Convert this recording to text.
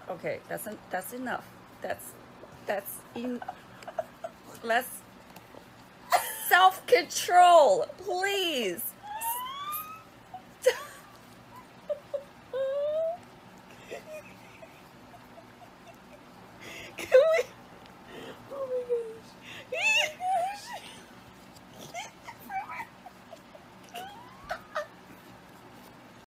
Okay, that's enough. That's in. Let's self-control, please.